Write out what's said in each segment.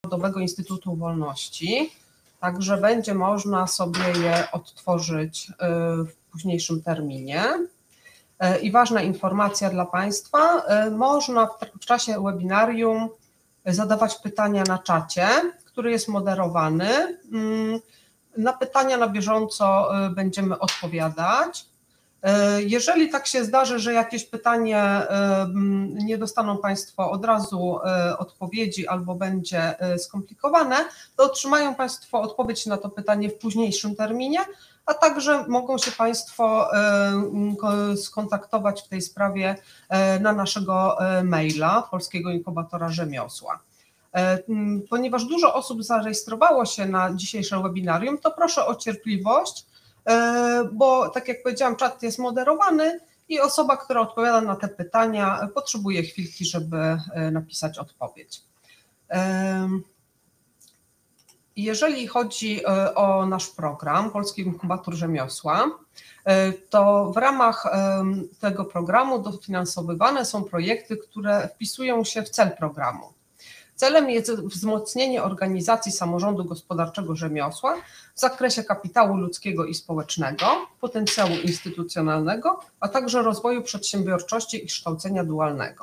Narodowego Instytutu Wolności, także będzie można sobie je odtworzyć w późniejszym terminie. I ważna informacja dla Państwa, można w czasie webinarium zadawać pytania na czacie, który jest moderowany. Na pytania na bieżąco będziemy odpowiadać. Jeżeli tak się zdarzy, że jakieś pytanie nie dostaną Państwo od razu odpowiedzi albo będzie skomplikowane, to otrzymają Państwo odpowiedź na to pytanie w późniejszym terminie, a także mogą się Państwo skontaktować w tej sprawie na naszego maila Polskiego Inkubatora Rzemiosła. Ponieważ dużo osób zarejestrowało się na dzisiejsze webinarium, to proszę o cierpliwość, bo tak jak powiedziałam, czat jest moderowany i osoba, która odpowiada na te pytania, potrzebuje chwilki, żeby napisać odpowiedź. Jeżeli chodzi o nasz program Polski Inkubator Rzemiosła, to w ramach tego programu dofinansowywane są projekty, które wpisują się w cel programu. Celem jest wzmocnienie organizacji samorządu gospodarczego rzemiosła w zakresie kapitału ludzkiego i społecznego, potencjału instytucjonalnego, a także rozwoju przedsiębiorczości i kształcenia dualnego.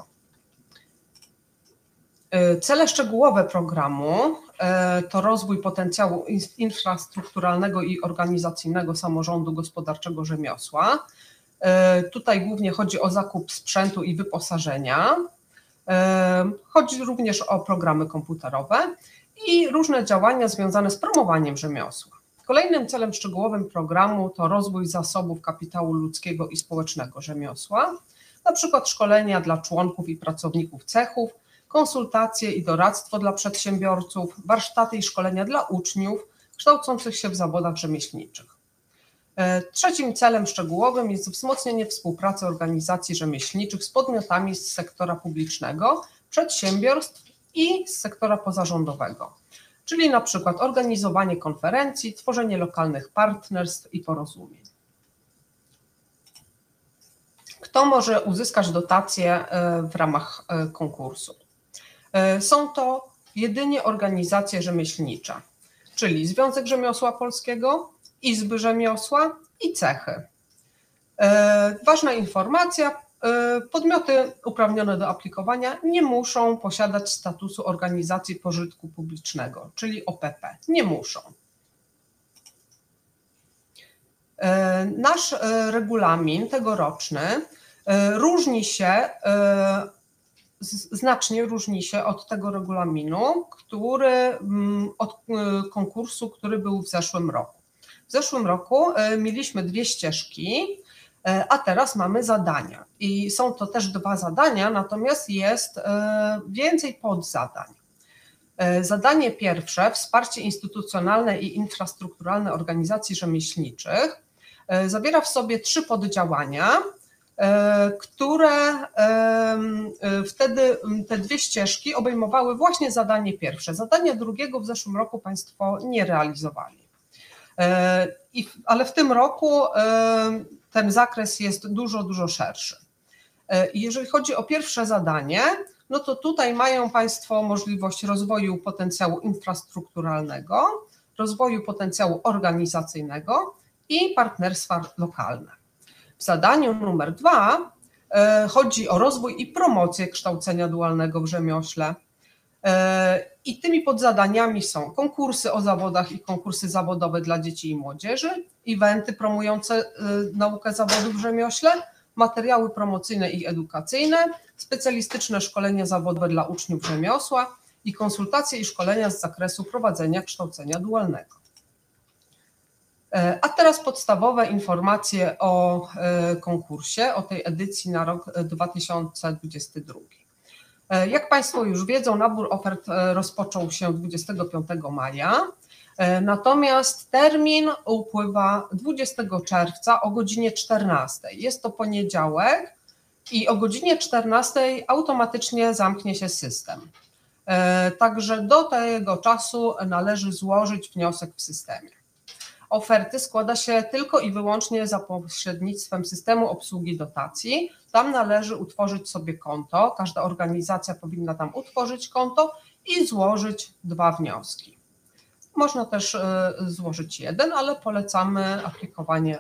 Cele szczegółowe programu to rozwój potencjału infrastrukturalnego i organizacyjnego samorządu gospodarczego rzemiosła. Tutaj głównie chodzi o zakup sprzętu i wyposażenia. Chodzi również o programy komputerowe i różne działania związane z promowaniem rzemiosła. Kolejnym celem szczegółowym programu to rozwój zasobów kapitału ludzkiego i społecznego rzemiosła, na przykład szkolenia dla członków i pracowników cechów, konsultacje i doradztwo dla przedsiębiorców, warsztaty i szkolenia dla uczniów kształcących się w zawodach rzemieślniczych. Trzecim celem szczegółowym jest wzmocnienie współpracy organizacji rzemieślniczych z podmiotami z sektora publicznego, przedsiębiorstw i z sektora pozarządowego, czyli na przykład organizowanie konferencji, tworzenie lokalnych partnerstw i porozumień. Kto może uzyskać dotacje w ramach konkursu? Są to jedynie organizacje rzemieślnicze, czyli Związek Rzemiosła Polskiego, Izby Rzemiosła i cechy. Ważna informacja, podmioty uprawnione do aplikowania nie muszą posiadać statusu organizacji pożytku publicznego, czyli OPP, nie muszą. Nasz regulamin tegoroczny znacznie różni się od tego regulaminu, od konkursu, który był w zeszłym roku. W zeszłym roku mieliśmy 2 ścieżki, a teraz mamy zadania i są to też 2 zadania, natomiast jest więcej podzadań. Zadanie pierwsze, wsparcie instytucjonalne i infrastrukturalne organizacji rzemieślniczych, zawiera w sobie 3 poddziałania, które wtedy te 2 ścieżki obejmowały właśnie zadanie pierwsze. Zadanie drugiego w zeszłym roku Państwo nie realizowali. Ale w tym roku ten zakres jest dużo szerszy. Jeżeli chodzi o pierwsze zadanie, no to tutaj mają Państwo możliwość rozwoju potencjału infrastrukturalnego, rozwoju potencjału organizacyjnego i partnerstwa lokalne. W zadaniu numer 2 chodzi o rozwój i promocję kształcenia dualnego w rzemiośle. I tymi podzadaniami są konkursy o zawodach i konkursy zawodowe dla dzieci i młodzieży, eventy promujące naukę zawodów w rzemiośle, materiały promocyjne i edukacyjne, specjalistyczne szkolenia zawodowe dla uczniów rzemiosła i konsultacje i szkolenia z zakresu prowadzenia kształcenia dualnego. A teraz podstawowe informacje o konkursie, o tej edycji na rok 2022. Jak Państwo już wiedzą, nabór ofert rozpoczął się 25 maja, natomiast termin upływa 20 czerwca o godzinie 14. Jest to poniedziałek i o godzinie 14 automatycznie zamknie się system. Także do tego czasu należy złożyć wniosek w systemie. Oferty składa się tylko i wyłącznie za pośrednictwem systemu obsługi dotacji. Tam należy utworzyć sobie konto, każda organizacja powinna tam utworzyć konto i złożyć 2 wnioski. Można też złożyć jeden, ale polecamy aplikowanie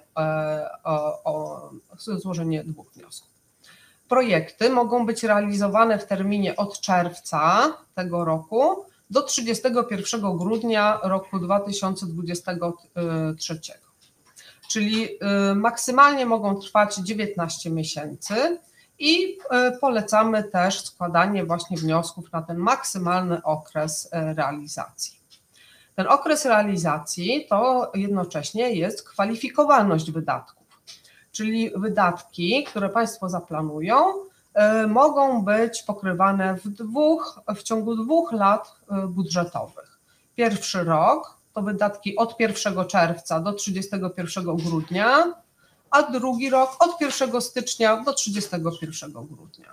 złożenie 2 wniosków. Projekty mogą być realizowane w terminie od czerwca tego roku do 31 grudnia roku 2023. Czyli maksymalnie mogą trwać 19 miesięcy i polecamy też składanie właśnie wniosków na ten maksymalny okres realizacji. Ten okres realizacji to jednocześnie jest kwalifikowalność wydatków, czyli wydatki, które Państwo zaplanują, mogą być pokrywane w ciągu 2 lat budżetowych. Pierwszy rok to wydatki od 1 czerwca do 31 grudnia, a drugi rok od 1 stycznia do 31 grudnia.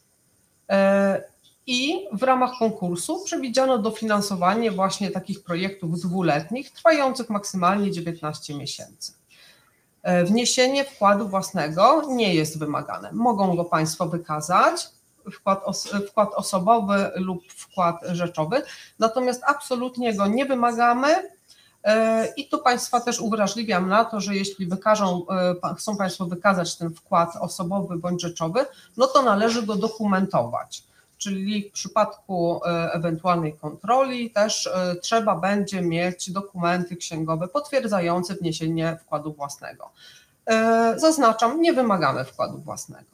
I w ramach konkursu przewidziano dofinansowanie właśnie takich projektów 2-letnich, trwających maksymalnie 19 miesięcy. Wniesienie wkładu własnego nie jest wymagane. Mogą go Państwo wykazać, wkład osobowy lub wkład rzeczowy, natomiast absolutnie go nie wymagamy i tu Państwa też uwrażliwiam na to, że jeśli chcą Państwo wykazać ten wkład osobowy bądź rzeczowy, no to należy go dokumentować. Czyli w przypadku ewentualnej kontroli też trzeba będzie mieć dokumenty księgowe potwierdzające wniesienie wkładu własnego. Zaznaczam, nie wymagamy wkładu własnego.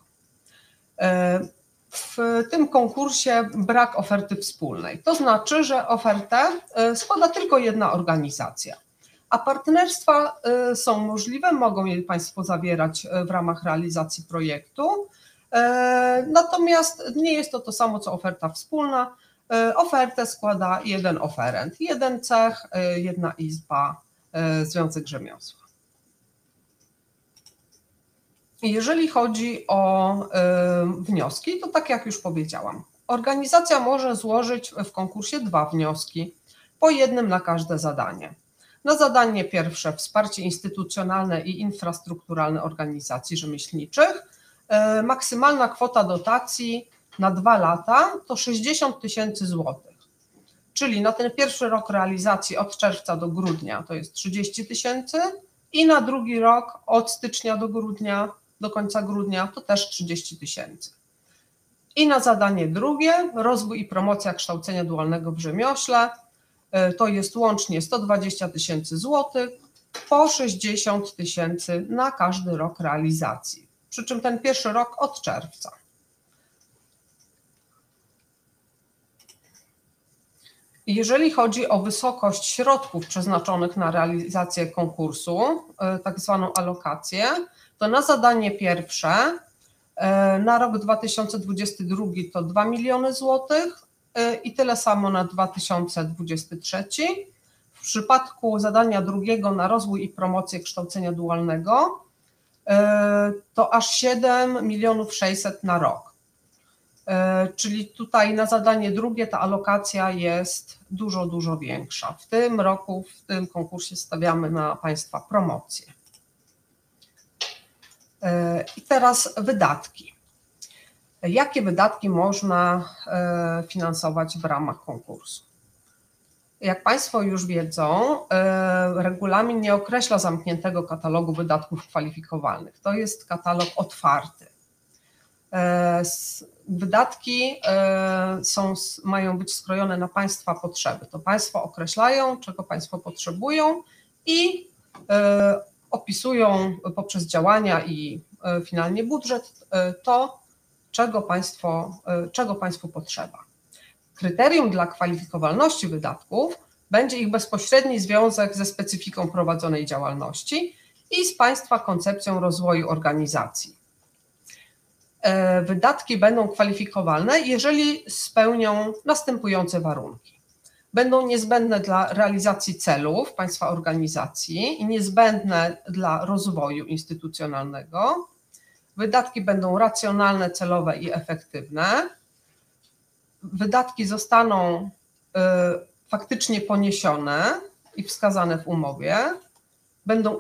W tym konkursie brak oferty wspólnej. To znaczy, że ofertę składa tylko jedna organizacja, a partnerstwa są możliwe, mogą je Państwo zawierać w ramach realizacji projektu. Natomiast nie jest to samo, co oferta wspólna. Ofertę składa jeden oferent, jeden cech, jedna izba, Związek Rzemiosła. Jeżeli chodzi o wnioski, to tak jak już powiedziałam, organizacja może złożyć w konkursie 2 wnioski, po jednym na każde zadanie. Na zadanie pierwsze wsparcie instytucjonalne i infrastrukturalne organizacji rzemieślniczych. Maksymalna kwota dotacji na 2 lata to 60 000 złotych, czyli na ten pierwszy rok realizacji od czerwca do grudnia to jest 30 000 i na drugi rok od stycznia do grudnia, do końca grudnia to też 30 000. I na zadanie drugie, rozwój i promocja kształcenia dualnego w rzemiośle, to jest łącznie 120 000 złotych, po 60 000 na każdy rok realizacji. Przy czym ten pierwszy rok od czerwca. Jeżeli chodzi o wysokość środków przeznaczonych na realizację konkursu, tak zwaną alokację, to na zadanie pierwsze na rok 2022 to 2 miliony złotych i tyle samo na 2023. W przypadku zadania drugiego na rozwój i promocję kształcenia dualnego to aż 7 600 000 na rok. Czyli tutaj na zadanie drugie ta alokacja jest dużo większa. W tym roku, w tym konkursie stawiamy na Państwa promocję. I teraz wydatki. Jakie wydatki można finansować w ramach konkursu? Jak Państwo już wiedzą, regulamin nie określa zamkniętego katalogu wydatków kwalifikowalnych. To jest katalog otwarty. Wydatki mają być skrojone na Państwa potrzeby. To Państwo określają, czego Państwo potrzebują i opisują poprzez działania i finalnie budżet to, czego Państwu potrzeba. Kryterium dla kwalifikowalności wydatków będzie ich bezpośredni związek ze specyfiką prowadzonej działalności i z Państwa koncepcją rozwoju organizacji. Wydatki będą kwalifikowalne, jeżeli spełnią następujące warunki. Będą niezbędne dla realizacji celów Państwa organizacji i niezbędne dla rozwoju instytucjonalnego. Wydatki będą racjonalne, celowe i efektywne. Wydatki zostaną faktycznie poniesione i wskazane w umowie, będą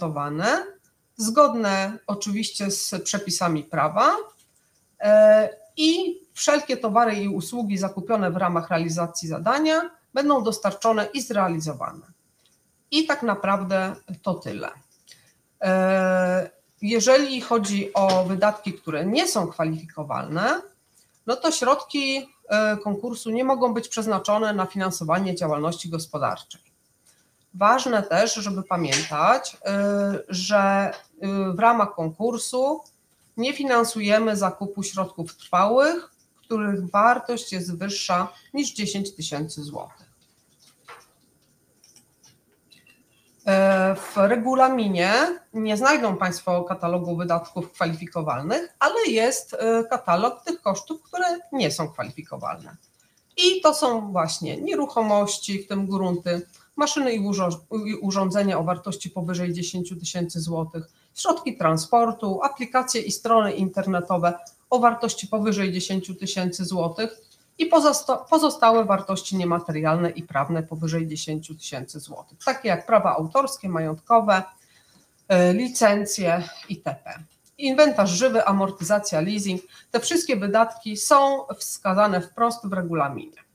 udokumentowane, zgodne oczywiście z przepisami prawa i wszelkie towary i usługi zakupione w ramach realizacji zadania będą dostarczone i zrealizowane. I tak naprawdę to tyle. Jeżeli chodzi o wydatki, które nie są kwalifikowalne, no to środki konkursu nie mogą być przeznaczone na finansowanie działalności gospodarczej. Ważne też, żeby pamiętać, że w ramach konkursu nie finansujemy zakupu środków trwałych, których wartość jest wyższa niż 10 tysięcy złotych. W regulaminie nie znajdą Państwo katalogu wydatków kwalifikowalnych, ale jest katalog tych kosztów, które nie są kwalifikowalne. I to są właśnie nieruchomości, w tym grunty, maszyny i urządzenia o wartości powyżej 10 tysięcy złotych, środki transportu, aplikacje i strony internetowe o wartości powyżej 10 tysięcy złotych i pozostałe wartości niematerialne i prawne powyżej 10 tysięcy złotych, takie jak prawa autorskie, majątkowe, licencje itp. Inwentarz żywy, amortyzacja, leasing, te wszystkie wydatki są wskazane wprost w regulaminie.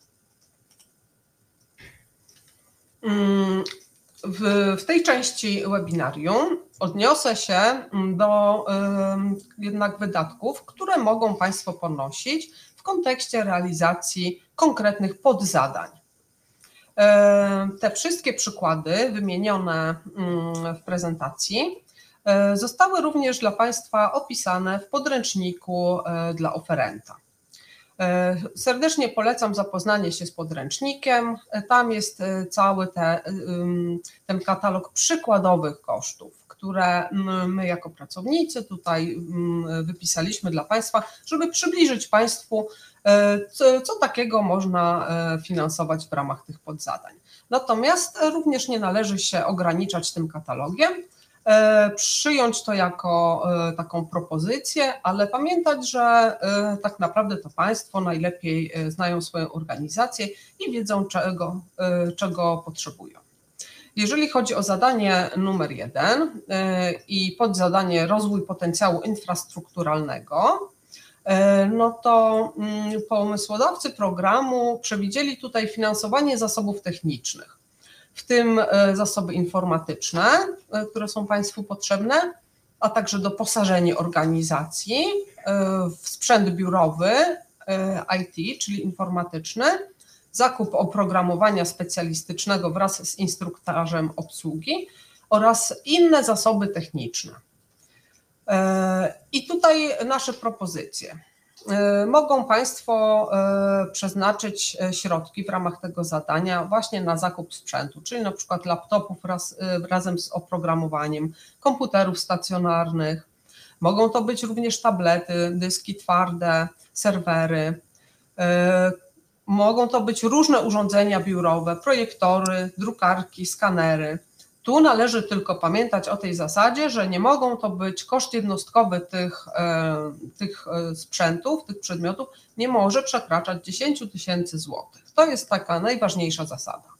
W tej części webinarium odniosę się do jednak wydatków, które mogą Państwo ponosić w kontekście realizacji konkretnych podzadań. Te wszystkie przykłady wymienione w prezentacji zostały również dla Państwa opisane w podręczniku dla oferenta. Serdecznie polecam zapoznanie się z podręcznikiem. Tam jest cały ten katalog przykładowych kosztów, które my jako pracownicy tutaj wypisaliśmy dla Państwa, żeby przybliżyć Państwu, co takiego można finansować w ramach tych podzadań. Natomiast również nie należy się ograniczać tym katalogiem, przyjąć to jako taką propozycję, ale pamiętać, że tak naprawdę to Państwo najlepiej znają swoją organizację i wiedzą, czego potrzebują. Jeżeli chodzi o zadanie numer 1 i podzadanie rozwój potencjału infrastrukturalnego, no to pomysłodawcy programu przewidzieli tutaj finansowanie zasobów technicznych, w tym zasoby informatyczne, które są Państwu potrzebne, a także doposażenie organizacji w sprzęt biurowy IT, czyli informatyczny, zakup oprogramowania specjalistycznego wraz z instruktarzem obsługi oraz inne zasoby techniczne. I tutaj nasze propozycje. Mogą Państwo przeznaczyć środki w ramach tego zadania właśnie na zakup sprzętu, czyli na przykład laptopów razem z oprogramowaniem, komputerów stacjonarnych. Mogą to być również tablety, dyski twarde, serwery. Mogą to być różne urządzenia biurowe, projektory, drukarki, skanery. Tu należy tylko pamiętać o tej zasadzie, że nie mogą to być koszt jednostkowy tych sprzętów, tych przedmiotów, nie może przekraczać 10 tysięcy złotych. To jest taka najważniejsza zasada.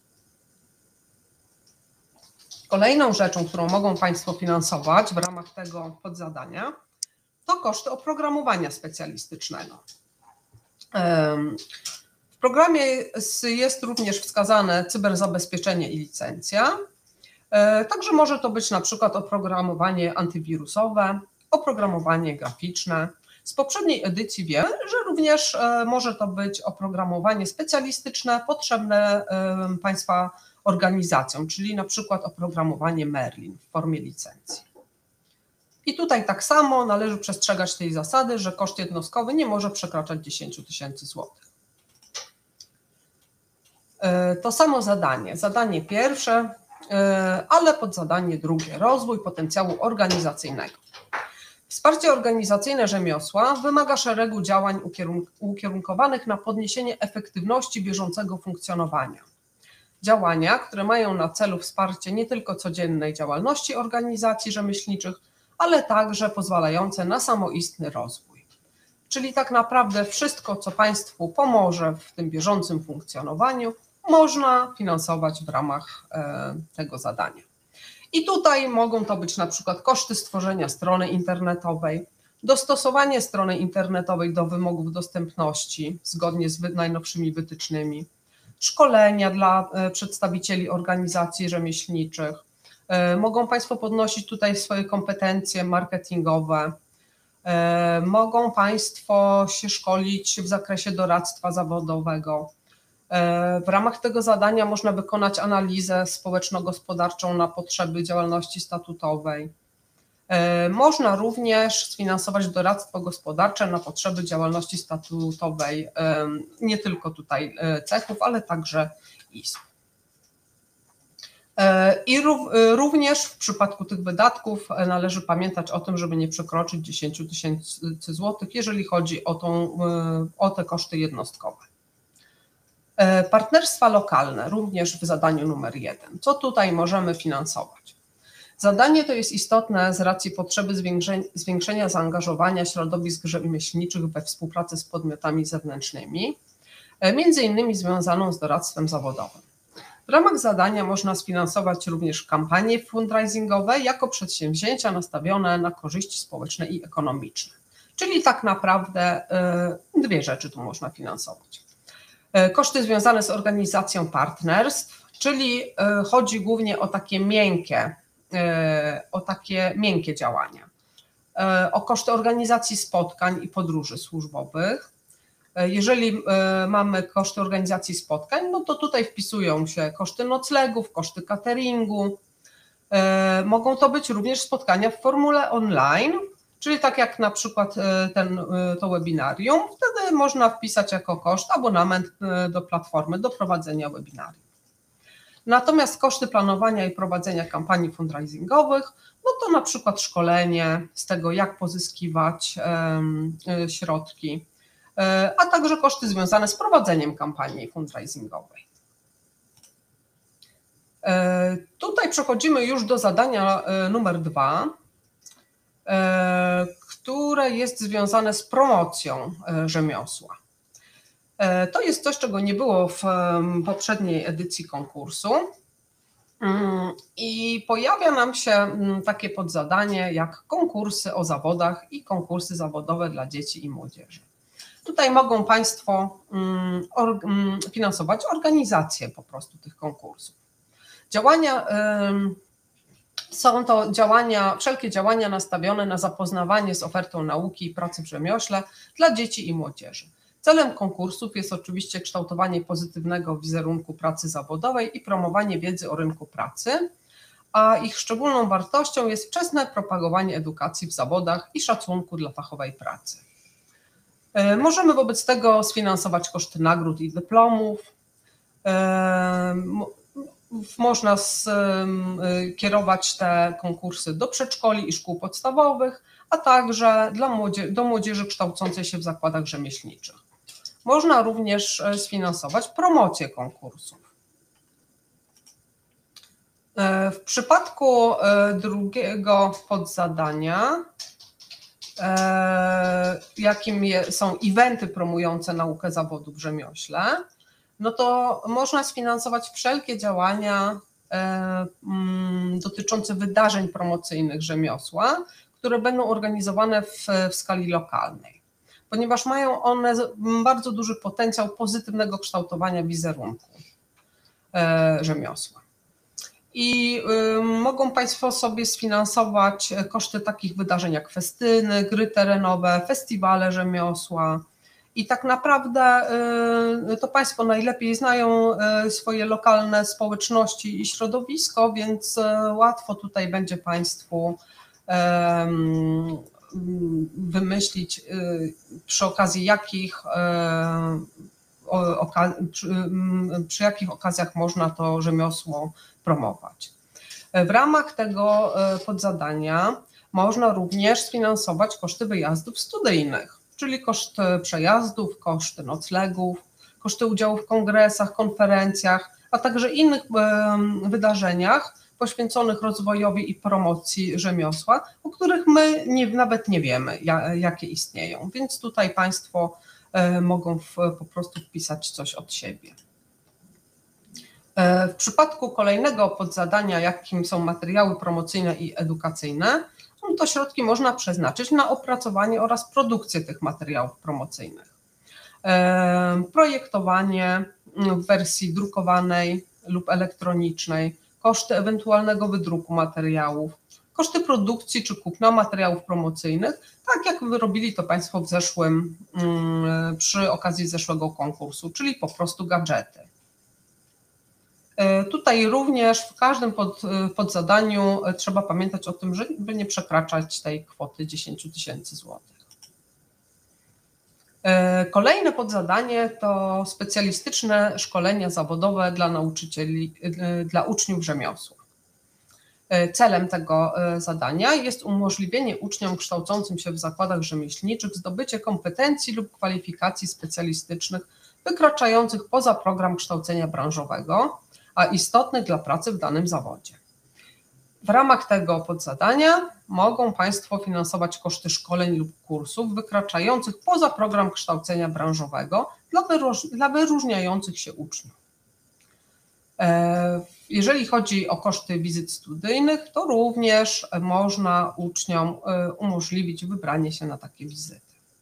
Kolejną rzeczą, którą mogą Państwo finansować w ramach tego podzadania, to koszty oprogramowania specjalistycznego. W programie jest również wskazane cyberzabezpieczenie i licencja. Także może to być na przykład oprogramowanie antywirusowe, oprogramowanie graficzne. Z poprzedniej edycji wiemy, że również może to być oprogramowanie specjalistyczne potrzebne Państwa organizacjom, czyli na przykład oprogramowanie Merlin w formie licencji. I tutaj tak samo należy przestrzegać tej zasady, że koszt jednostkowy nie może przekraczać 10 tysięcy złotych. To samo zadanie. Zadanie pierwsze, ale podzadanie drugie, rozwój potencjału organizacyjnego. Wsparcie organizacyjne rzemiosła wymaga szeregu działań ukierunkowanych na podniesienie efektywności bieżącego funkcjonowania. Działania, które mają na celu wsparcie nie tylko codziennej działalności organizacji rzemieślniczych, ale także pozwalające na samoistny rozwój. Czyli tak naprawdę wszystko, co Państwu pomoże w tym bieżącym funkcjonowaniu, można finansować w ramach tego zadania. I tutaj mogą to być na przykład koszty stworzenia strony internetowej, dostosowanie strony internetowej do wymogów dostępności zgodnie z najnowszymi wytycznymi, szkolenia dla przedstawicieli organizacji rzemieślniczych. Mogą Państwo podnosić tutaj swoje kompetencje marketingowe, mogą Państwo się szkolić w zakresie doradztwa zawodowego. W ramach tego zadania można wykonać analizę społeczno-gospodarczą na potrzeby działalności statutowej. Można również sfinansować doradztwo gospodarcze na potrzeby działalności statutowej, nie tylko tutaj cechów, ale także izb. I również w przypadku tych wydatków należy pamiętać o tym, żeby nie przekroczyć 10 000 złotych, jeżeli chodzi o te koszty jednostkowe. Partnerstwa lokalne, również w zadaniu numer 1. Co tutaj możemy finansować? Zadanie to jest istotne z racji potrzeby zwiększenia zaangażowania środowisk rzemieślniczych we współpracę z podmiotami zewnętrznymi, między innymi związaną z doradztwem zawodowym. W ramach zadania można sfinansować również kampanie fundraisingowe jako przedsięwzięcia nastawione na korzyści społeczne i ekonomiczne. Czyli tak naprawdę dwie rzeczy tu można finansować. Koszty związane z organizacją partnerstw, czyli chodzi głównie o takie miękkie działania, o koszty organizacji spotkań i podróży służbowych. Jeżeli mamy koszty organizacji spotkań, no to tutaj wpisują się koszty noclegów, koszty cateringu. Mogą to być również spotkania w formule online, czyli tak jak na przykład to webinarium, wtedy można wpisać jako koszt abonament do platformy do prowadzenia webinarium. Natomiast koszty planowania i prowadzenia kampanii fundraisingowych, no to na przykład szkolenie z tego, jak pozyskiwać środki, a także koszty związane z prowadzeniem kampanii fundraisingowej. Tutaj przechodzimy już do zadania numer 2, które jest związane z promocją rzemiosła. To jest coś, czego nie było w poprzedniej edycji konkursu i pojawia nam się takie podzadanie jak konkursy o zawodach i konkursy zawodowe dla dzieci i młodzieży. Tutaj mogą Państwo finansować organizację po prostu tych konkursów. Są to wszelkie działania nastawione na zapoznawanie z ofertą nauki i pracy w rzemiośle dla dzieci i młodzieży. Celem konkursów jest oczywiście kształtowanie pozytywnego wizerunku pracy zawodowej i promowanie wiedzy o rynku pracy, a ich szczególną wartością jest wczesne propagowanie edukacji w zawodach i szacunku dla fachowej pracy. Możemy wobec tego sfinansować koszty nagród i dyplomów, można kierować te konkursy do przedszkoli i szkół podstawowych, a także do młodzieży kształcącej się w zakładach rzemieślniczych. Można również sfinansować promocję konkursów. W przypadku drugiego podzadania, jakim są eventy promujące naukę zawodu w rzemiośle, no to można sfinansować wszelkie działania dotyczące wydarzeń promocyjnych rzemiosła, które będą organizowane w skali lokalnej, ponieważ mają one bardzo duży potencjał pozytywnego kształtowania wizerunku rzemiosła. I mogą Państwo sobie sfinansować koszty takich wydarzeń jak festyny, gry terenowe, festiwale rzemiosła. I tak naprawdę to Państwo najlepiej znają swoje lokalne społeczności i środowisko, więc łatwo tutaj będzie Państwu wymyślić, przy okazji przy jakich okazjach można to rzemiosło promować. W ramach tego podzadania można również sfinansować koszty wyjazdów studyjnych, czyli koszt przejazdów, koszty noclegów, koszty udziału w kongresach, konferencjach, a także innych wydarzeniach poświęconych rozwojowi i promocji rzemiosła, o których my nawet nie wiemy, jakie istnieją. Więc tutaj Państwo mogą po prostu wpisać coś od siebie. W przypadku kolejnego podzadania, jakim są materiały promocyjne i edukacyjne, to środki można przeznaczyć na opracowanie oraz produkcję tych materiałów promocyjnych. Projektowanie w wersji drukowanej lub elektronicznej, koszty ewentualnego wydruku materiałów, koszty produkcji czy kupna materiałów promocyjnych, tak jak wyrobili to Państwo przy okazji zeszłego konkursu, czyli po prostu gadżety. Tutaj również w każdym podzadaniu trzeba pamiętać o tym, żeby nie przekraczać tej kwoty 10 000 złotych. Kolejne podzadanie to specjalistyczne szkolenia zawodowe dla nauczycieli, dla uczniów rzemiosła. Celem tego zadania jest umożliwienie uczniom kształcącym się w zakładach rzemieślniczych zdobycie kompetencji lub kwalifikacji specjalistycznych wykraczających poza program kształcenia branżowego, a istotnych dla pracy w danym zawodzie. W ramach tego podzadania mogą Państwo finansować koszty szkoleń lub kursów wykraczających poza program kształcenia branżowego dla wyróżniających się uczniów. Jeżeli chodzi o koszty wizyt studyjnych, to również można uczniom umożliwić wybranie się na takie wizyty.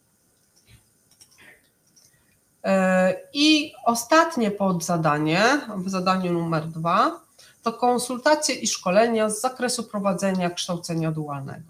I ostatnie podzadanie, w zadaniu numer 2, to konsultacje i szkolenia z zakresu prowadzenia kształcenia dualnego.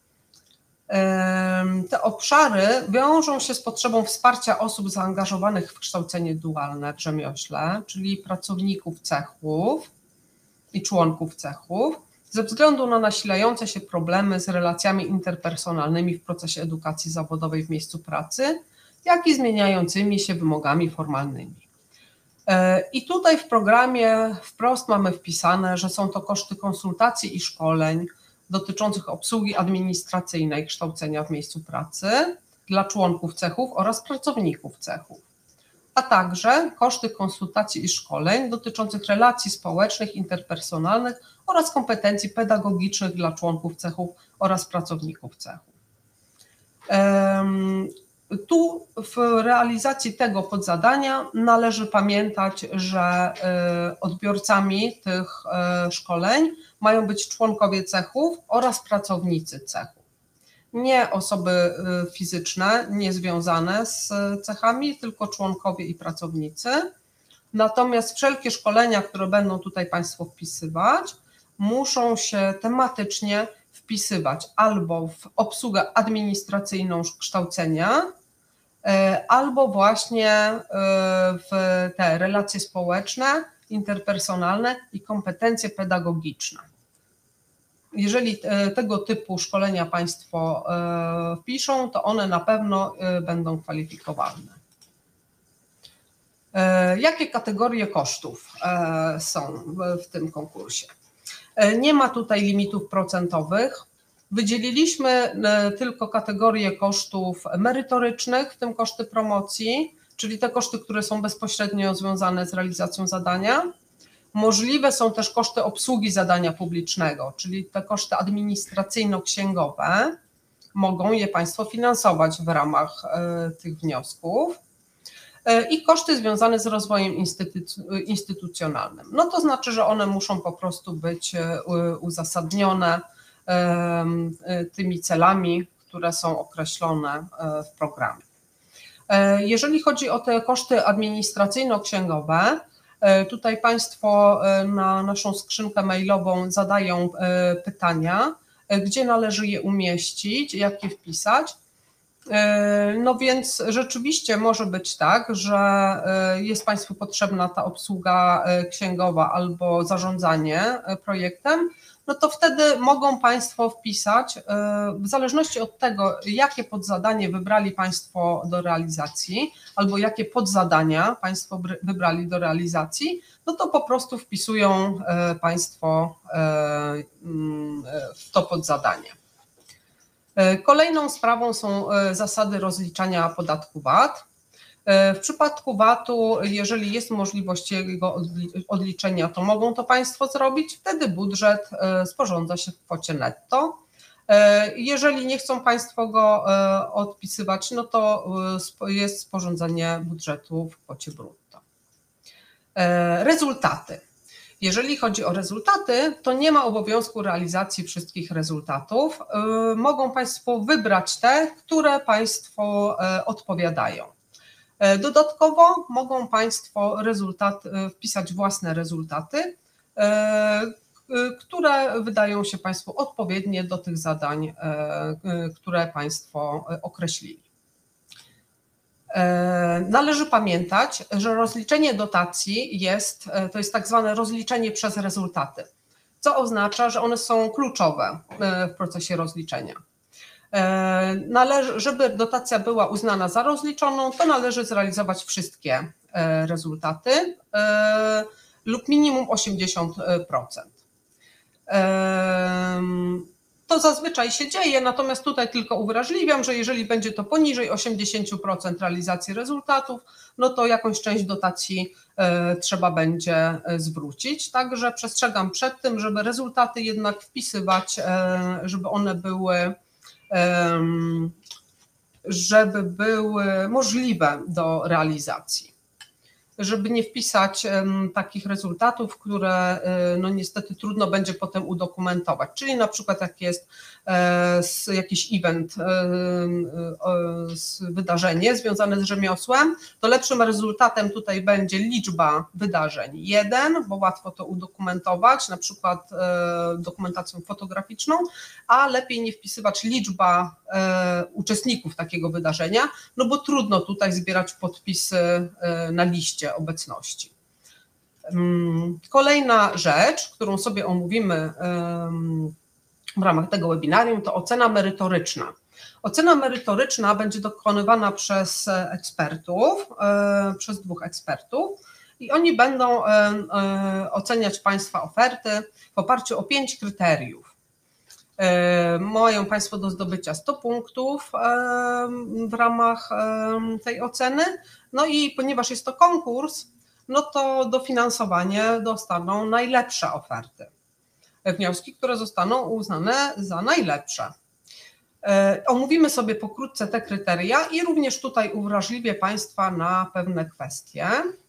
Te obszary wiążą się z potrzebą wsparcia osób zaangażowanych w kształcenie dualne w rzemiośle, czyli pracowników cechów i członków cechów, ze względu na nasilające się problemy z relacjami interpersonalnymi w procesie edukacji zawodowej w miejscu pracy, jak i zmieniającymi się wymogami formalnymi. I tutaj w programie wprost mamy wpisane, że są to koszty konsultacji i szkoleń dotyczących obsługi administracyjnej kształcenia w miejscu pracy dla członków cechów oraz pracowników cechów, a także koszty konsultacji i szkoleń dotyczących relacji społecznych, interpersonalnych oraz kompetencji pedagogicznych dla członków cechów oraz pracowników cechów. Tu w realizacji tego podzadania należy pamiętać, że odbiorcami tych szkoleń mają być członkowie cechów oraz pracownicy cechów. Nie osoby fizyczne, niezwiązane z cechami, tylko członkowie i pracownicy. Natomiast wszelkie szkolenia, które będą tutaj Państwo wpisywać, muszą się tematycznie wpisywać albo w obsługę administracyjną kształcenia, albo właśnie w te relacje społeczne, interpersonalne i kompetencje pedagogiczne. Jeżeli tego typu szkolenia Państwo wpiszą, to one na pewno będą kwalifikowalne. Jakie kategorie kosztów są w tym konkursie? Nie ma tutaj limitów procentowych. Wydzieliliśmy tylko kategorie kosztów merytorycznych, w tym koszty promocji, czyli te koszty, które są bezpośrednio związane z realizacją zadania. Możliwe są też koszty obsługi zadania publicznego, czyli te koszty administracyjno-księgowe. Mogą je Państwo finansować w ramach tych wniosków. I koszty związane z rozwojem instytucjonalnym. No to znaczy, że one muszą po prostu być uzasadnione tymi celami, które są określone w programie. Jeżeli chodzi o te koszty administracyjno-księgowe, tutaj Państwo na naszą skrzynkę mailową zadają pytania, gdzie należy je umieścić, jak je wpisać. No więc rzeczywiście może być tak, że jest Państwu potrzebna ta obsługa księgowa albo zarządzanie projektem, no to wtedy mogą Państwo wpisać, w zależności od tego, jakie podzadanie wybrali Państwo do realizacji, albo jakie podzadania Państwo wybrali do realizacji, no to po prostu wpisują Państwo w to podzadanie. Kolejną sprawą są zasady rozliczania podatku VAT. W przypadku VAT-u, jeżeli jest możliwość jego odliczenia, to mogą to Państwo zrobić, wtedy budżet sporządza się w kwocie netto. Jeżeli nie chcą Państwo go odpisywać, no to jest sporządzenie budżetu w kwocie brutto. Rezultaty. Jeżeli chodzi o rezultaty, to nie ma obowiązku realizacji wszystkich rezultatów. Mogą Państwo wybrać te, które Państwo odpowiadają. Dodatkowo mogą Państwo wpisać własne rezultaty, które wydają się Państwu odpowiednie do tych zadań, które Państwo określili. Należy pamiętać, że rozliczenie dotacji to jest tak zwane rozliczenie przez rezultaty, co oznacza, że one są kluczowe w procesie rozliczenia. Żeby dotacja była uznana za rozliczoną, to należy zrealizować wszystkie rezultaty lub minimum 80%. To zazwyczaj się dzieje, natomiast tutaj tylko uwrażliwiam, że jeżeli będzie to poniżej 80% realizacji rezultatów, no to jakąś część dotacji trzeba będzie zwrócić. Także przestrzegam przed tym, żeby rezultaty jednak wpisywać, żeby one były możliwe do realizacji. Żeby nie wpisać takich rezultatów, które no niestety trudno będzie potem udokumentować. Czyli na przykład jak jest jakiś event, wydarzenie związane z rzemiosłem, to lepszym rezultatem tutaj będzie liczba wydarzeń 1, bo łatwo to udokumentować, na przykład dokumentacją fotograficzną, a lepiej nie wpisywać liczba uczestników takiego wydarzenia, no bo trudno tutaj zbierać podpisy na liście obecności. Kolejna rzecz, którą sobie omówimy w ramach tego webinarium, to ocena merytoryczna. Ocena merytoryczna będzie dokonywana przez ekspertów, przez 2 ekspertów i oni będą oceniać Państwa oferty w oparciu o 5 kryteriów. Mają Państwo do zdobycia 100 punktów w ramach tej oceny, no i ponieważ jest to konkurs, no to dofinansowanie dostaną najlepsze oferty. Wnioski, które zostaną uznane za najlepsze. Omówimy sobie pokrótce te kryteria i również tutaj uwrażliwię Państwa na pewne kwestie.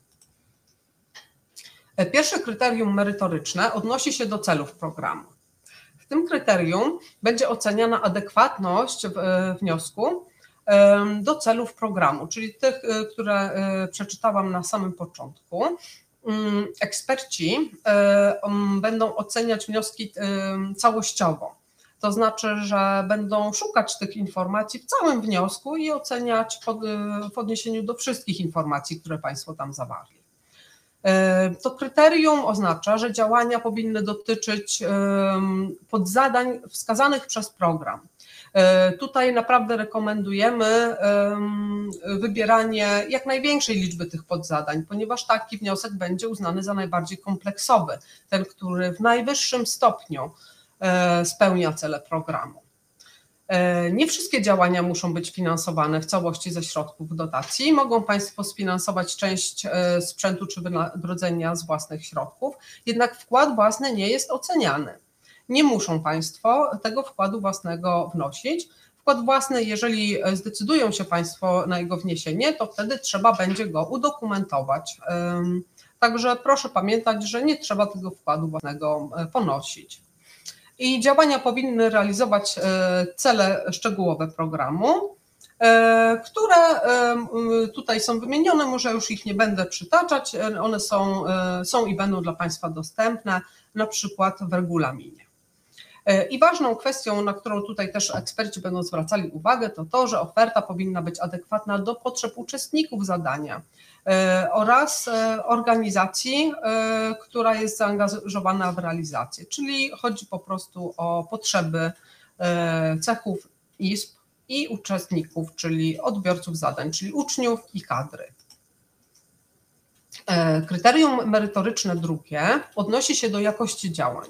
Pierwsze kryterium merytoryczne odnosi się do celów programu. W tym kryterium będzie oceniana adekwatność wniosku do celów programu, czyli tych, które przeczytałam na samym początku. Eksperci będą oceniać wnioski całościowo, to znaczy, że będą szukać tych informacji w całym wniosku i oceniać w odniesieniu do wszystkich informacji, które Państwo tam zawarli. To kryterium oznacza, że działania powinny dotyczyć podzadań wskazanych przez program. Tutaj naprawdę rekomendujemy wybieranie jak największej liczby tych podzadań, ponieważ taki wniosek będzie uznany za najbardziej kompleksowy, ten, który w najwyższym stopniu spełnia cele programu. Nie wszystkie działania muszą być finansowane w całości ze środków dotacji. Mogą Państwo sfinansować część sprzętu czy wynagrodzenia z własnych środków, jednak wkład własny nie jest oceniany. Nie muszą Państwo tego wkładu własnego wnosić. Wkład własny, jeżeli zdecydują się Państwo na jego wniesienie, to wtedy trzeba będzie go udokumentować. Także proszę pamiętać, że nie trzeba tego wkładu własnego ponosić. I działania powinny realizować cele szczegółowe programu, które tutaj są wymienione, może już ich nie będę przytaczać, one są i będą dla Państwa dostępne, na przykład w regulaminie. I ważną kwestią, na którą tutaj też eksperci będą zwracali uwagę, to to, że oferta powinna być adekwatna do potrzeb uczestników zadania oraz organizacji, która jest zaangażowana w realizację, czyli chodzi po prostu o potrzeby cechów izb i uczestników, czyli odbiorców zadań, czyli uczniów i kadry. Kryterium merytoryczne drugie odnosi się do jakości działań.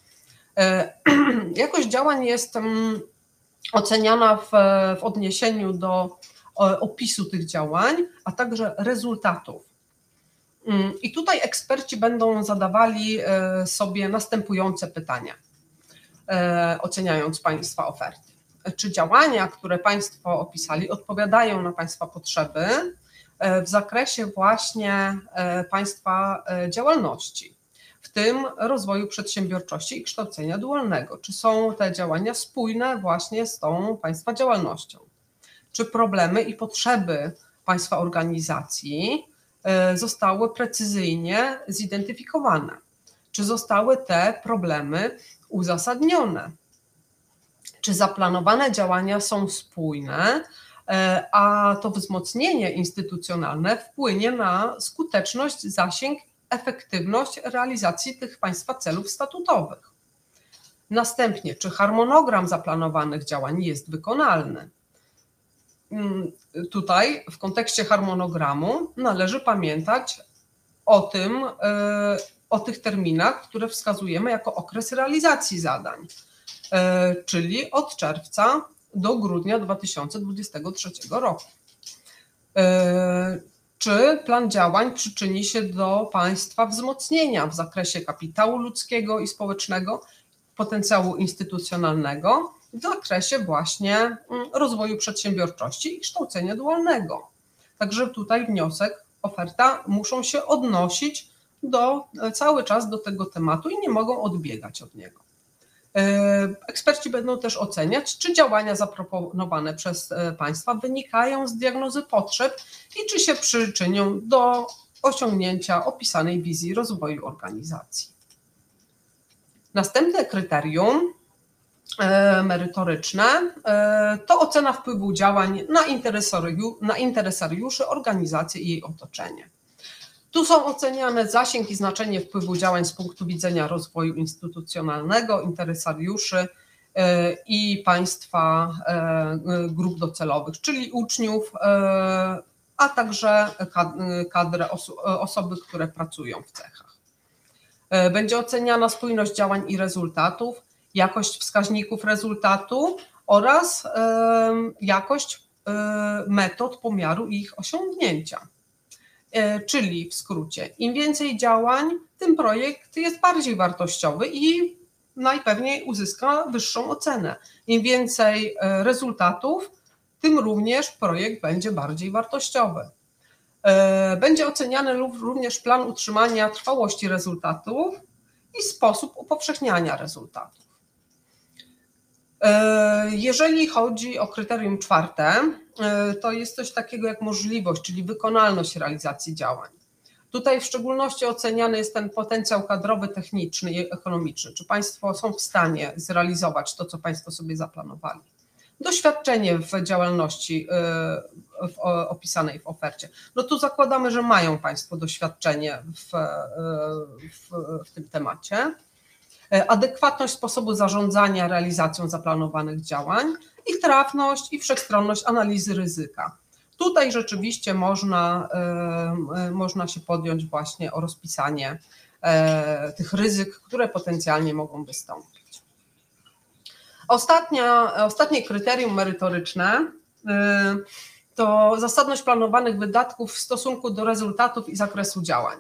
Jakość działań jest oceniana w odniesieniu do opisu tych działań, a także rezultatów. I tutaj eksperci będą zadawali sobie następujące pytania, oceniając Państwa oferty. Czy działania, które Państwo opisali, odpowiadają na Państwa potrzeby w zakresie właśnie Państwa działalności? w tym rozwoju przedsiębiorczości i kształcenia dualnego. Czy są te działania spójne właśnie z tą Państwa działalnością? Czy problemy i potrzeby Państwa organizacji zostały precyzyjnie zidentyfikowane? Czy zostały te problemy uzasadnione? Czy zaplanowane działania są spójne, a to wzmocnienie instytucjonalne wpłynie na skuteczność, zasięg, efektywność realizacji tych Państwa celów statutowych? Następnie, czy harmonogram zaplanowanych działań jest wykonalny? Tutaj w kontekście harmonogramu należy pamiętać o tych terminach, które wskazujemy jako okres realizacji zadań, czyli od czerwca do grudnia 2023 roku. Czy plan działań przyczyni się do Państwa wzmocnienia w zakresie kapitału ludzkiego i społecznego, potencjału instytucjonalnego, w zakresie właśnie rozwoju przedsiębiorczości i kształcenia dualnego? Także tutaj wniosek, oferta muszą się odnosić cały czas do tego tematu i nie mogą odbiegać od niego. Eksperci będą też oceniać, czy działania zaproponowane przez Państwa wynikają z diagnozy potrzeb i czy się przyczynią do osiągnięcia opisanej wizji rozwoju organizacji. Następne kryterium merytoryczne to ocena wpływu działań na interesariuszy, organizację i jej otoczenie. Tu są oceniane zasięg i znaczenie wpływu działań z punktu widzenia rozwoju instytucjonalnego, interesariuszy i Państwa grup docelowych, czyli uczniów, a także kadrę, osoby, które pracują w cechach. Będzie oceniana spójność działań i rezultatów, jakość wskaźników rezultatu oraz jakość metod pomiaru ich osiągnięcia. Czyli w skrócie, im więcej działań, tym projekt jest bardziej wartościowy i najpewniej uzyska wyższą ocenę. Im więcej rezultatów, tym również projekt będzie bardziej wartościowy. Będzie oceniany również plan utrzymania trwałości rezultatów i sposób upowszechniania rezultatów. Jeżeli chodzi o kryterium czwarte, to jest coś takiego jak możliwość, czyli wykonalność realizacji działań. Tutaj w szczególności oceniany jest ten potencjał kadrowy, techniczny i ekonomiczny. Czy Państwo są w stanie zrealizować to, co Państwo sobie zaplanowali? Doświadczenie w działalności opisanej w ofercie. No tu zakładamy, że mają Państwo doświadczenie w tym temacie. Adekwatność sposobu zarządzania realizacją zaplanowanych działań, ich trafność i wszechstronność analizy ryzyka. Tutaj rzeczywiście można się podjąć właśnie o rozpisanie tych ryzyk, które potencjalnie mogą wystąpić. Ostatnie kryterium merytoryczne to zasadność planowanych wydatków w stosunku do rezultatów i zakresu działań.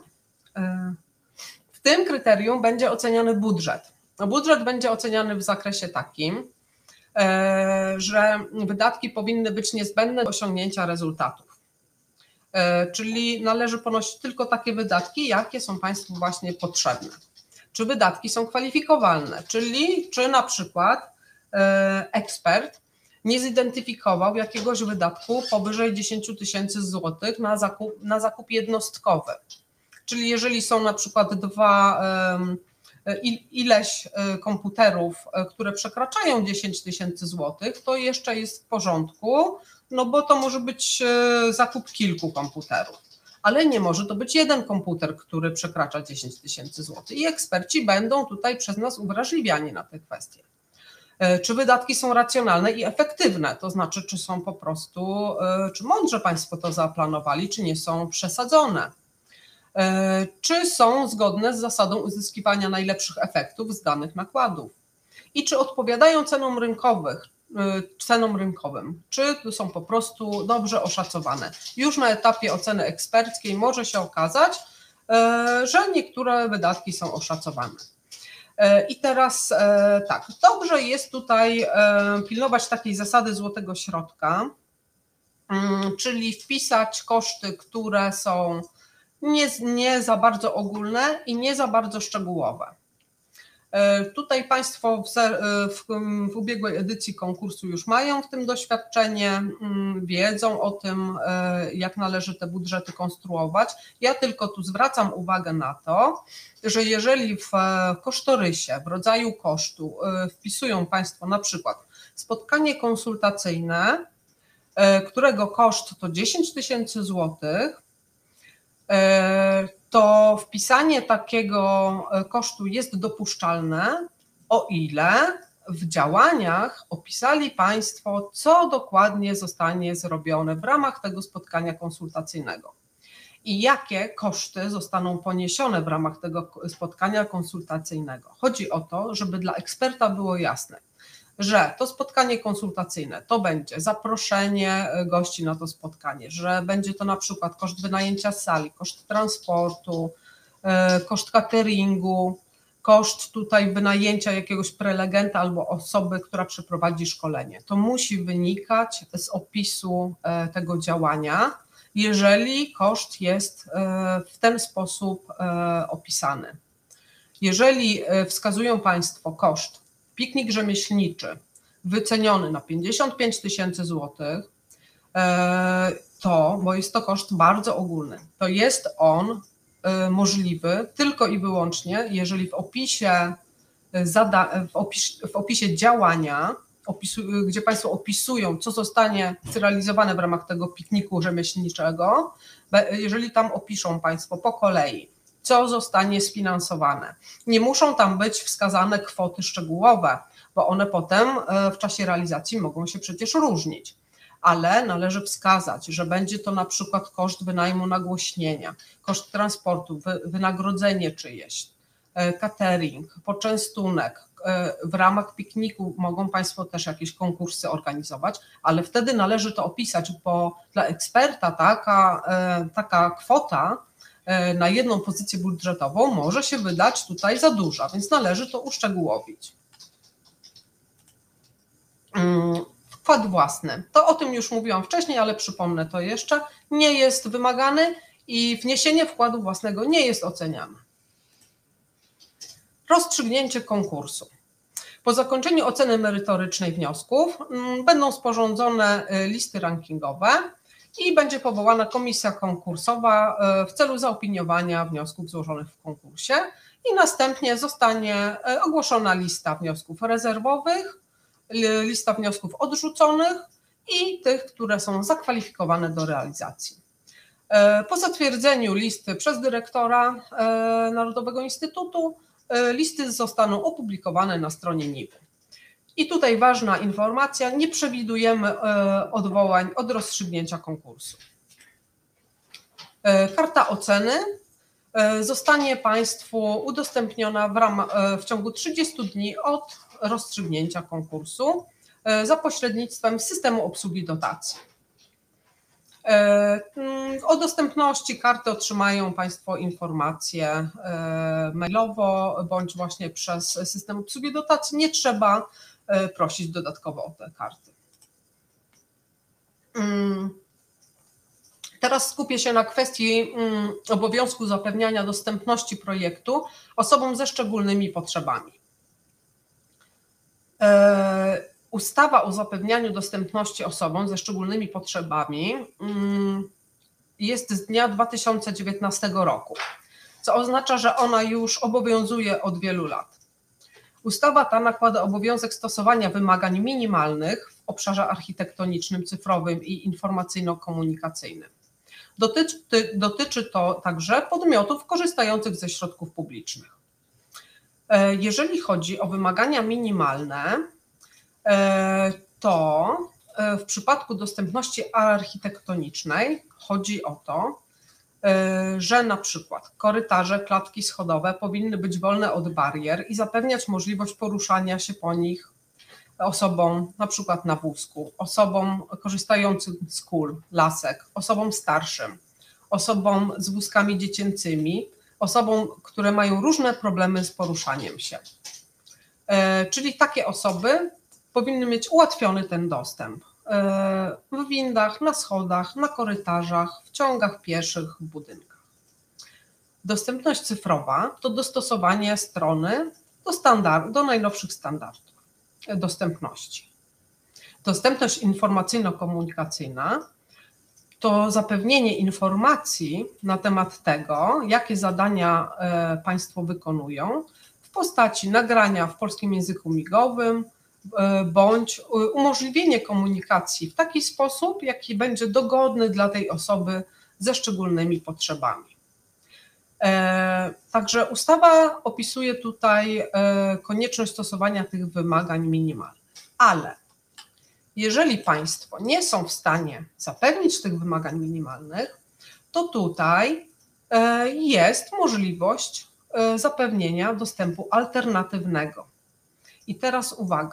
W tym kryterium będzie oceniany budżet. Budżet będzie oceniany w zakresie takim, że wydatki powinny być niezbędne do osiągnięcia rezultatów. Czyli należy ponosić tylko takie wydatki, jakie są Państwu właśnie potrzebne. Czy wydatki są kwalifikowalne, czyli czy na przykład ekspert nie zidentyfikował jakiegoś wydatku powyżej 10 000 złotych na zakup jednostkowy. Czyli jeżeli są na przykład ileś komputerów, które przekraczają 10 000 złotych, to jeszcze jest w porządku, no bo to może być zakup kilku komputerów, ale nie może to być jeden komputer, który przekracza 10 000 złotych i eksperci będą tutaj przez nas uwrażliwiani na te kwestie. Czy wydatki są racjonalne i efektywne, to znaczy czy są po prostu, czy mądrze Państwo to zaplanowali, czy nie są przesadzone. Czy są zgodne z zasadą uzyskiwania najlepszych efektów z danych nakładów i czy odpowiadają cenom rynkowym, czy są po prostu dobrze oszacowane. Już na etapie oceny eksperckiej może się okazać, że niektóre wydatki są oszacowane. I teraz tak, dobrze jest tutaj pilnować takiej zasady złotego środka, czyli wpisać koszty, które są nie za bardzo ogólne i nie za bardzo szczegółowe. Tutaj Państwo w ubiegłej edycji konkursu już mają w tym doświadczenie, wiedzą o tym, jak należy te budżety konstruować. Ja tylko tu zwracam uwagę na to, że jeżeli w kosztorysie, w rodzaju kosztu wpisują Państwo na przykład spotkanie konsultacyjne, którego koszt to 10 000 złotych, to wpisanie takiego kosztu jest dopuszczalne, o ile w działaniach opisali Państwo, co dokładnie zostanie zrobione w ramach tego spotkania konsultacyjnego i jakie koszty zostaną poniesione w ramach tego spotkania konsultacyjnego. Chodzi o to, żeby dla eksperta było jasne, że to spotkanie konsultacyjne to będzie zaproszenie gości na to spotkanie, że będzie to na przykład koszt wynajęcia sali, koszt transportu, koszt cateringu, koszt tutaj wynajęcia jakiegoś prelegenta albo osoby, która przeprowadzi szkolenie. To musi wynikać z opisu tego działania, jeżeli koszt jest w ten sposób opisany. Jeżeli wskazują Państwo koszt piknik rzemieślniczy wyceniony na 55 000 złotych, bo jest to koszt bardzo ogólny, to jest on możliwy tylko i wyłącznie, jeżeli w opisie działania, gdzie Państwo opisują, co zostanie zrealizowane w ramach tego pikniku rzemieślniczego, jeżeli tam opiszą Państwo po kolei, co zostanie sfinansowane. Nie muszą tam być wskazane kwoty szczegółowe, bo one potem w czasie realizacji mogą się przecież różnić, ale należy wskazać, że będzie to na przykład koszt wynajmu nagłośnienia, koszt transportu, wynagrodzenie czyjeś, catering, poczęstunek. W ramach pikniku mogą Państwo też jakieś konkursy organizować, ale wtedy należy to opisać, bo dla eksperta taka kwota na jedną pozycję budżetową może się wydać tutaj za duża, więc należy to uszczegółowić. Wkład własny. To o tym już mówiłam wcześniej, ale przypomnę to jeszcze. Nie jest wymagany i wniesienie wkładu własnego nie jest oceniane. Rozstrzygnięcie konkursu. Po zakończeniu oceny merytorycznej wniosków będą sporządzone listy rankingowe i będzie powołana komisja konkursowa w celu zaopiniowania wniosków złożonych w konkursie i następnie zostanie ogłoszona lista wniosków rezerwowych, lista wniosków odrzuconych i tych, które są zakwalifikowane do realizacji. Po zatwierdzeniu listy przez dyrektora Narodowego Instytutu listy zostaną opublikowane na stronie NIW. I tutaj ważna informacja, nie przewidujemy odwołań od rozstrzygnięcia konkursu. Karta oceny zostanie Państwu udostępniona w ciągu 30 dni od rozstrzygnięcia konkursu za pośrednictwem systemu obsługi dotacji. O dostępności karty otrzymają Państwo informacje mailowo bądź właśnie przez system obsługi dotacji. Nie trzeba prosić dodatkowo o te karty. Teraz skupię się na kwestii obowiązku zapewniania dostępności projektu osobom ze szczególnymi potrzebami. Ustawa o zapewnianiu dostępności osobom ze szczególnymi potrzebami jest z dnia 2019 roku, co oznacza, że ona już obowiązuje od wielu lat. Ustawa ta nakłada obowiązek stosowania wymagań minimalnych w obszarze architektonicznym, cyfrowym i informacyjno-komunikacyjnym. Dotyczy to także podmiotów korzystających ze środków publicznych. Jeżeli chodzi o wymagania minimalne, to w przypadku dostępności architektonicznej chodzi o to, że na przykład korytarze, klatki schodowe powinny być wolne od barier i zapewniać możliwość poruszania się po nich osobom na przykład na wózku, osobom korzystającym z kul, lasek, osobom starszym, osobom z wózkami dziecięcymi, osobom, które mają różne problemy z poruszaniem się. Czyli takie osoby powinny mieć ułatwiony ten dostęp w windach, na schodach, na korytarzach, w ciągach pieszych, w budynkach. Dostępność cyfrowa to dostosowanie strony do najnowszych standardów dostępności. Dostępność informacyjno-komunikacyjna to zapewnienie informacji na temat tego, jakie zadania państwo wykonują w postaci nagrania w polskim języku migowym, bądź umożliwienie komunikacji w taki sposób, jaki będzie dogodny dla tej osoby ze szczególnymi potrzebami. Także ustawa opisuje tutaj konieczność stosowania tych wymagań minimalnych, ale jeżeli państwo nie są w stanie zapewnić tych wymagań minimalnych, to tutaj jest możliwość zapewnienia dostępu alternatywnego. I teraz uwaga,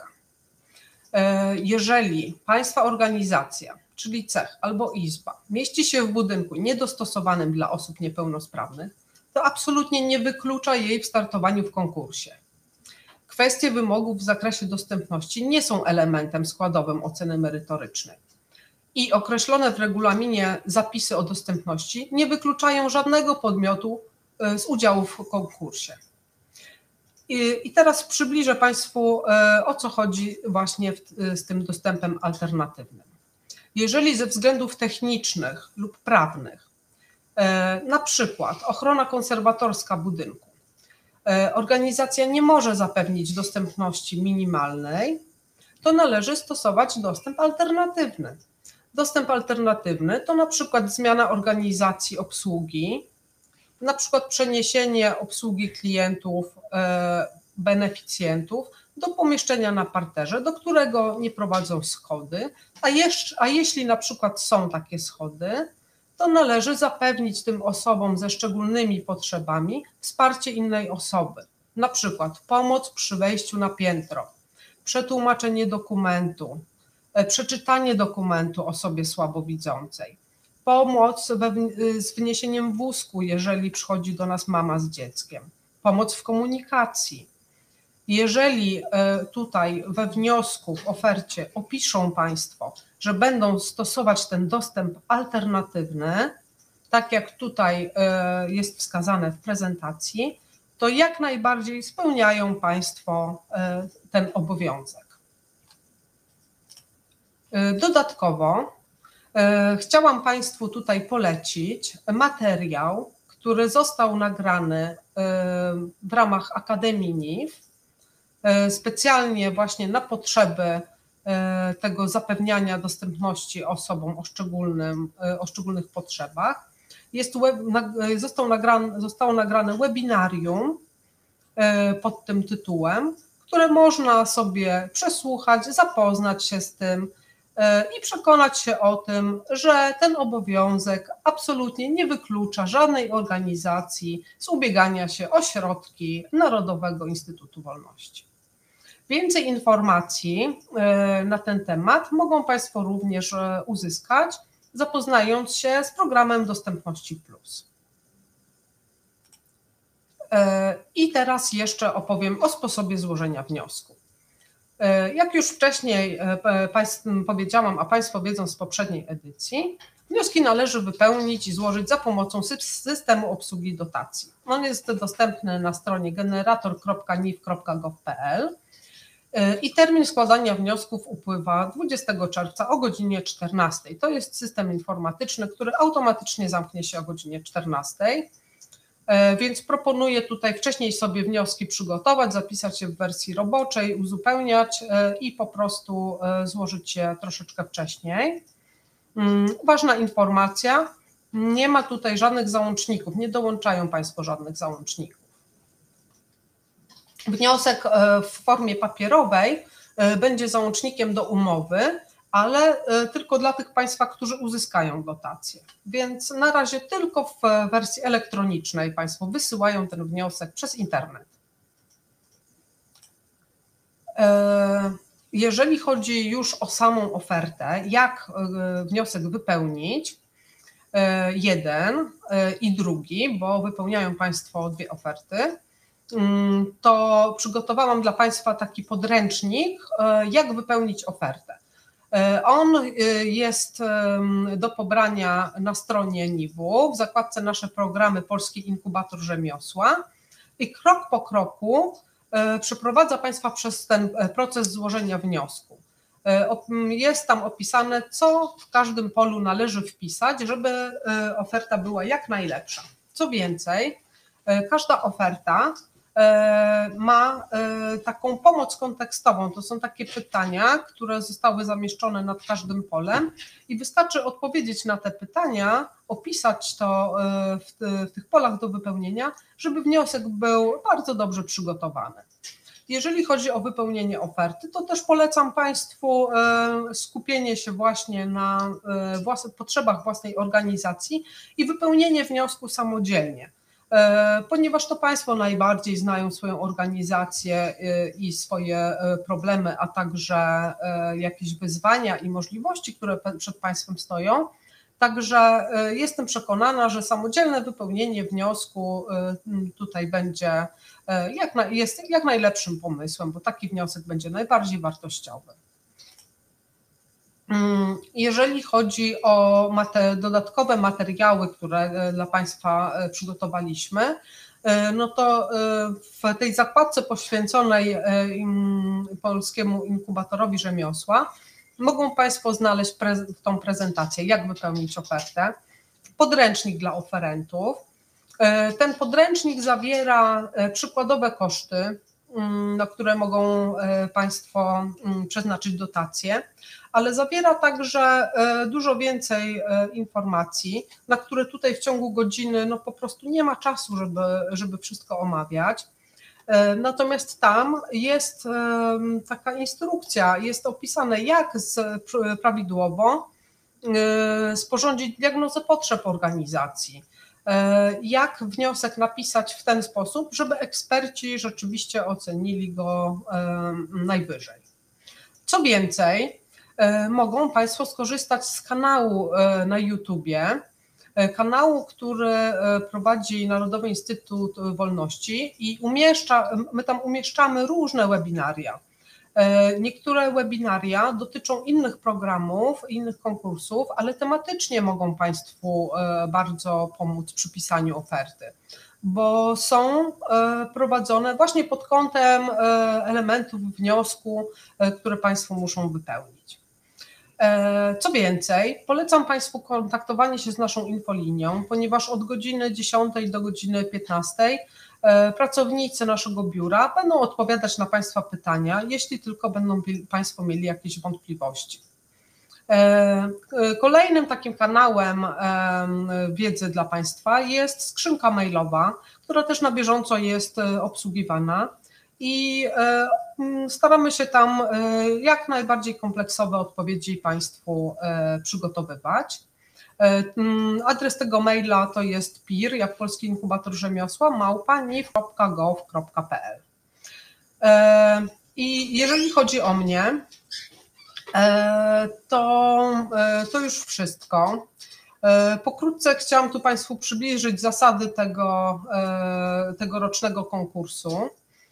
jeżeli państwa organizacja, czyli cech albo izba, mieści się w budynku niedostosowanym dla osób niepełnosprawnych, to absolutnie nie wyklucza jej w startowaniu w konkursie. Kwestie wymogów w zakresie dostępności nie są elementem składowym oceny merytorycznej i określone w regulaminie zapisy o dostępności nie wykluczają żadnego podmiotu z udziału w konkursie. I teraz przybliżę państwu, o co chodzi właśnie z tym dostępem alternatywnym. Jeżeli ze względów technicznych lub prawnych, na przykład ochrona konserwatorska budynku, organizacja nie może zapewnić dostępności minimalnej, to należy stosować dostęp alternatywny. Dostęp alternatywny to na przykład zmiana organizacji obsługi, na przykład przeniesienie obsługi klientów, beneficjentów do pomieszczenia na parterze, do którego nie prowadzą schody, a jeśli na przykład są takie schody, to należy zapewnić tym osobom ze szczególnymi potrzebami wsparcie innej osoby, na przykład pomoc przy wejściu na piętro, przetłumaczenie dokumentu, przeczytanie dokumentu osobie słabowidzącej, pomoc z wniesieniem wózku, jeżeli przychodzi do nas mama z dzieckiem, pomoc w komunikacji. Jeżeli tutaj we wniosku, w ofercie opiszą państwo, że będą stosować ten dostęp alternatywny, tak jak tutaj jest wskazane w prezentacji, to jak najbardziej spełniają państwo ten obowiązek. Dodatkowo chciałam państwu tutaj polecić materiał, który został nagrany w ramach Akademii NIF, specjalnie właśnie na potrzeby tego zapewniania dostępności osobom o szczególnych potrzebach. Zostało nagrane webinarium pod tym tytułem, które można sobie przesłuchać, zapoznać się z tym i przekonać się o tym, że ten obowiązek absolutnie nie wyklucza żadnej organizacji z ubiegania się o środki Narodowego Instytutu Wolności. Więcej informacji na ten temat mogą państwo również uzyskać, zapoznając się z programem Dostępności Plus. I teraz jeszcze opowiem o sposobie złożenia wniosku. Jak już wcześniej powiedziałam, a państwo wiedzą z poprzedniej edycji, wnioski należy wypełnić i złożyć za pomocą systemu obsługi dotacji. On jest dostępny na stronie generator.nif.gov.pl i termin składania wniosków upływa 20 czerwca o godzinie 14. To jest system informatyczny, który automatycznie zamknie się o godzinie 14. Więc proponuję tutaj wcześniej sobie wnioski przygotować, zapisać je w wersji roboczej, uzupełniać i po prostu złożyć je troszeczkę wcześniej. Ważna informacja, nie ma tutaj żadnych załączników, nie dołączają państwo żadnych załączników. Wniosek w formie papierowej będzie załącznikiem do umowy, ale tylko dla tych państwa, którzy uzyskają dotację. Więc na razie tylko w wersji elektronicznej państwo wysyłają ten wniosek przez internet. Jeżeli chodzi już o samą ofertę, jak wniosek wypełnić, jeden i drugi, bo wypełniają państwo dwie oferty, to przygotowałam dla państwa taki podręcznik, jak wypełnić ofertę. On jest do pobrania na stronie NIW-u w zakładce Nasze programy Polski Inkubator Rzemiosła i krok po kroku przeprowadza Państwa przez ten proces złożenia wniosku. Jest tam opisane, co w każdym polu należy wpisać, żeby oferta była jak najlepsza. Co więcej, każda oferta ma taką pomoc kontekstową. To są takie pytania, które zostały zamieszczone nad każdym polem i wystarczy odpowiedzieć na te pytania, opisać to w tych polach do wypełnienia, żeby wniosek był bardzo dobrze przygotowany. Jeżeli chodzi o wypełnienie oferty, to też polecam Państwu skupienie się właśnie na potrzebach własnej organizacji i wypełnienie wniosku samodzielnie, ponieważ to Państwo najbardziej znają swoją organizację i swoje problemy, a także jakieś wyzwania i możliwości, które przed Państwem stoją. Także jestem przekonana, że samodzielne wypełnienie wniosku tutaj będzie jest jak najlepszym pomysłem, bo taki wniosek będzie najbardziej wartościowy. Jeżeli chodzi o dodatkowe materiały, które dla Państwa przygotowaliśmy, no to w tej zakładce poświęconej Polskiemu Inkubatorowi Rzemiosła mogą Państwo znaleźć tą prezentację, jak wypełnić ofertę, podręcznik dla oferentów. Ten podręcznik zawiera przykładowe koszty, na które mogą Państwo przeznaczyć dotacje, ale zawiera także dużo więcej informacji, na które tutaj w ciągu godziny no po prostu nie ma czasu, żeby wszystko omawiać. Natomiast tam jest taka instrukcja, jest opisane, jak prawidłowo sporządzić diagnozę potrzeb organizacji, jak wniosek napisać w ten sposób, żeby eksperci rzeczywiście ocenili go najwyżej. Co więcej, mogą Państwo skorzystać z kanału na YouTubie, kanału, który prowadzi Narodowy Instytut Wolności i my tam umieszczamy różne webinaria. Niektóre webinaria dotyczą innych programów, innych konkursów, ale tematycznie mogą Państwu bardzo pomóc przy pisaniu oferty, bo są prowadzone właśnie pod kątem elementów wniosku, które Państwo muszą wypełnić. Co więcej, polecam Państwu kontaktowanie się z naszą infolinią, ponieważ od godziny 10 do godziny 15 pracownicy naszego biura będą odpowiadać na Państwa pytania, jeśli tylko będą Państwo mieli jakieś wątpliwości. Kolejnym takim kanałem wiedzy dla Państwa jest skrzynka mailowa, która też na bieżąco jest obsługiwana i staramy się tam jak najbardziej kompleksowe odpowiedzi Państwu przygotowywać. Adres tego maila to jest PIR, jak Polski Inkubator Rzemiosła, @niw.gov.pl. I jeżeli chodzi o mnie, to już wszystko. Pokrótce chciałam tu Państwu przybliżyć zasady tegorocznego konkursu.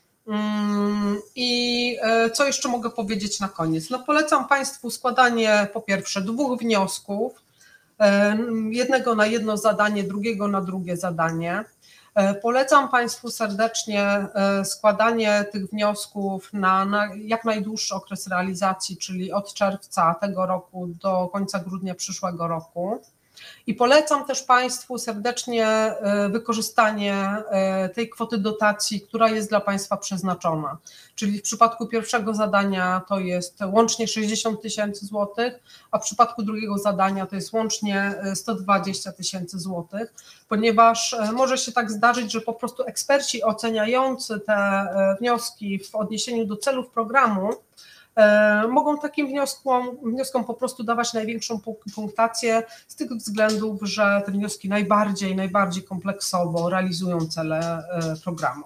I co jeszcze mogę powiedzieć na koniec? No polecam Państwu składanie po pierwsze 2 wniosków, jednego na jedno zadanie, drugiego na drugie zadanie. Polecam Państwu serdecznie składanie tych wniosków na jak najdłuższy okres realizacji, czyli od czerwca tego roku do końca grudnia przyszłego roku. I polecam też Państwu serdecznie wykorzystanie tej kwoty dotacji, która jest dla Państwa przeznaczona. Czyli w przypadku pierwszego zadania to jest łącznie 60 000 złotych, a w przypadku drugiego zadania to jest łącznie 120 000 złotych, ponieważ może się tak zdarzyć, że po prostu eksperci oceniający te wnioski w odniesieniu do celów programu mogą takim wnioskom po prostu dawać największą punktację z tych względów, że te wnioski najbardziej kompleksowo realizują cele programu.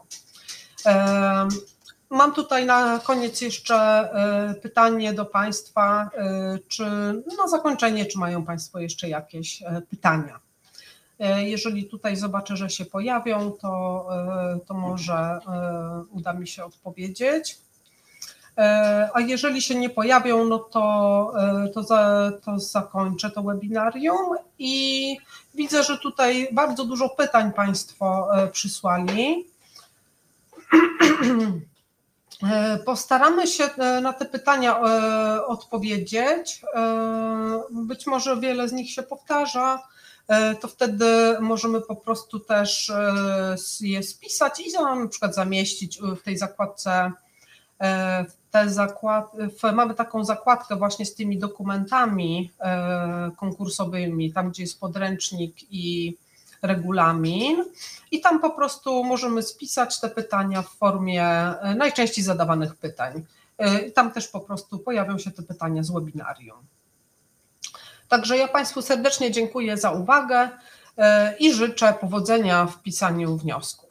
Mam tutaj na koniec jeszcze pytanie do Państwa, czy na zakończenie, czy mają Państwo jeszcze jakieś pytania? Jeżeli tutaj zobaczę, że się pojawią, to może uda mi się odpowiedzieć. A jeżeli się nie pojawią, no to zakończę to webinarium i widzę, że tutaj bardzo dużo pytań Państwo przysłali. Postaramy się na te pytania odpowiedzieć. Być może wiele z nich się powtarza, to wtedy możemy po prostu też je spisać i na przykład zamieścić w tej zakładce. Mamy taką zakładkę właśnie z tymi dokumentami konkursowymi, tam gdzie jest podręcznik i regulamin i tam po prostu możemy spisać te pytania w formie najczęściej zadawanych pytań. Tam też po prostu pojawią się te pytania z webinarium. Także ja Państwu serdecznie dziękuję za uwagę i życzę powodzenia w pisaniu wniosków.